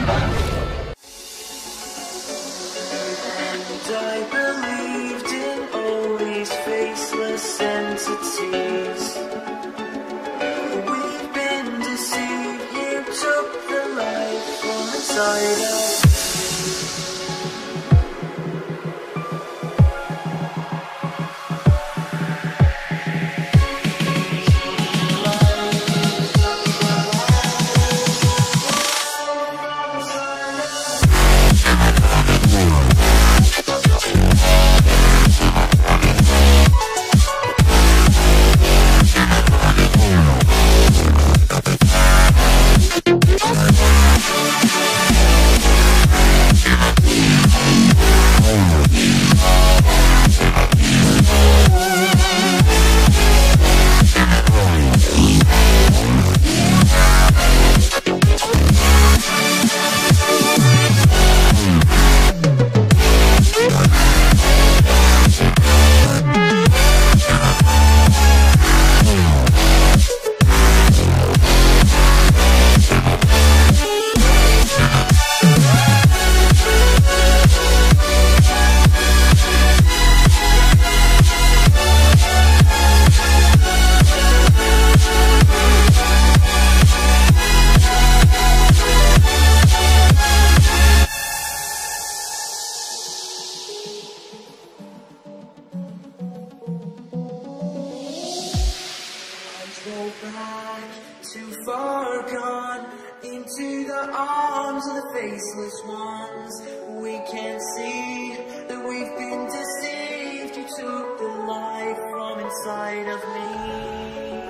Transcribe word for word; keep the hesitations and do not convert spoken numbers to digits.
I believed in all these faceless entities. We've been deceived. You took the life from inside us. Too far gone into the arms of the faceless ones. We can't see that we've been deceived. You took the life from inside of me.